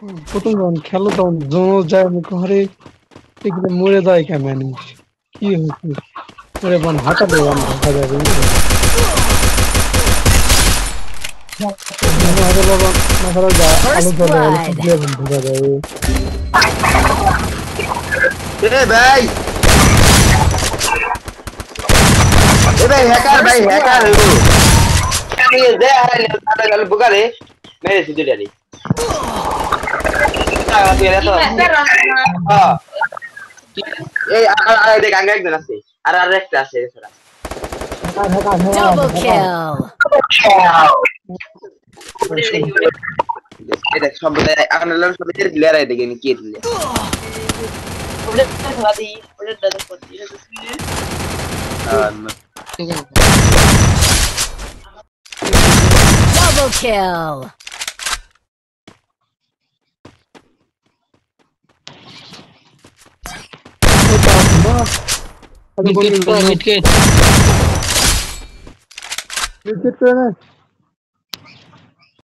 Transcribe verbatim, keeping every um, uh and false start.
প্রথম যখন খেলো তখন জমজ যায় আমি ঘরে এখানে মরে যায় কেন মানুষ কি হয়েছে ওরে বান হাঁটা দেয় বান ঢাকা যাবে আগে বাবা না করা যায় আলো জ্বলে আলো ফুটলে বান ঢাকা যাবে এ ভাই এ ভাই হ্যাকার ভাই হ্যাকার হইবো আমি দে হারাইলে তাহলে গেল বুকারে মেরেছি দুটারি এই আর দেখ আগে একজন আছে আর আর একটা আছে এছাড়া Double kill. এটা সব আপনারা সব প্লেয়ার আই দেখেন কি দিলে ওটা খেলা দিই ওটা দাদা করছি Double kill. Midget, midget. Midget,